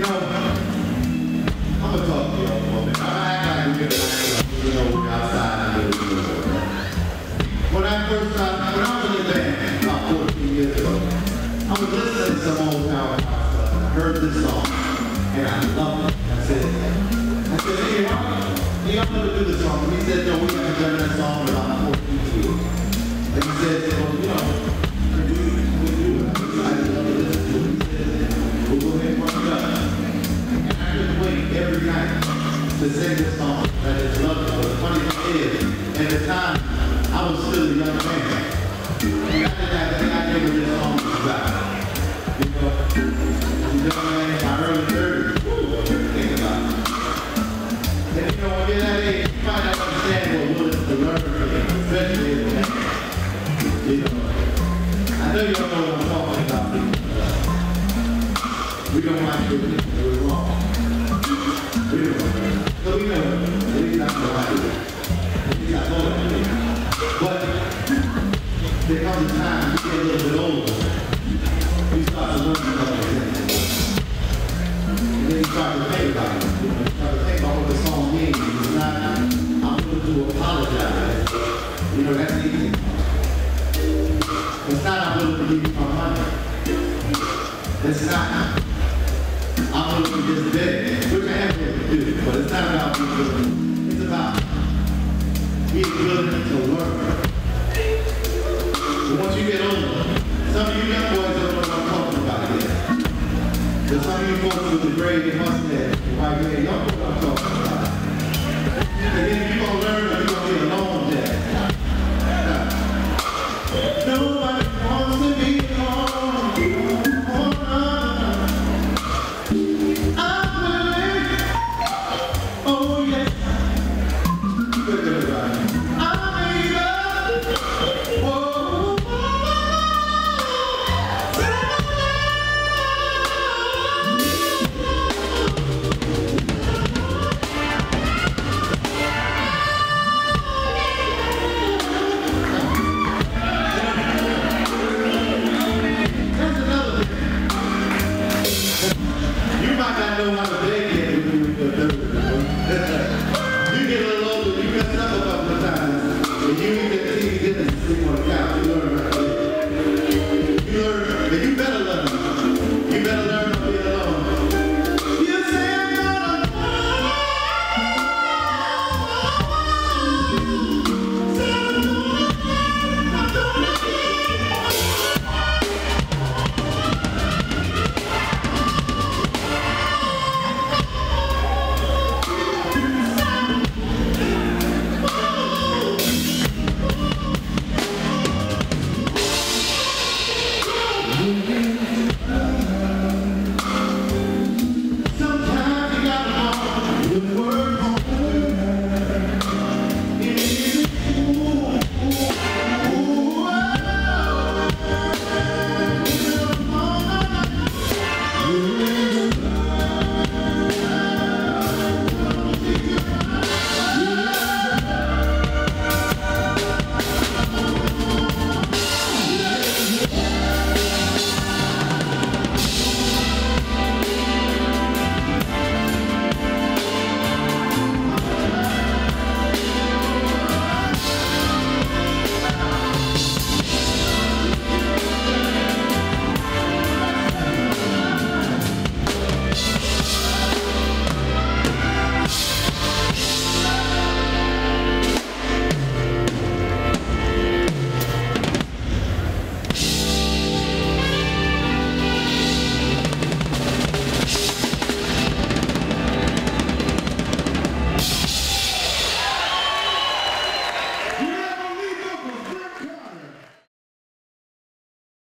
I'm gonna talk to y'all for a minute. I'm gonna act like we're outside and when I was in the band about 14 years ago, I was listening to some old Power stuff and I heard this song and I loved it. I said, hey, I'm gonna do this song. And he said, no, we haven't done that song in about 14 years. And he said, well, you know, we'll do it. I just love to listen to it. He said, we'll go ahead and run it up. And I couldn't wait every night to sing this song. I just loved it. But the funny thing is, at the time, I was still a young man. And after that, I knew what this song was about. You know, as a young man in my early 30s, think about it. And you know, when you're that age, you might not understand what it is to learn, especially in the band. You know, I know you don't know what I'm talking about. We don't want to do it. We're wrong. We don't. So we know, at least I know how to do it. At least I know how to do it. But there comes a time you get a little bit older, you start to learn about things. And then you start to think about it. You start to think about what the song means. It's not, I'm going to apologize. You know, that's easy. It's not, I'm willing to give you my money. It's not, I'm willing to just beg, which I am willing to do, but it's not about being willing. It's about being willing to learn. But once you get older, some of you young boys don't know what I'm talking about yet. But some of you folks with the gray mustache, the white hair, y'all know what I'm talking about. And then you're going to learn that you're going to be alone there. Nobody wants to be alone. I'm willing. Oh, yes. Look at it right. Know how to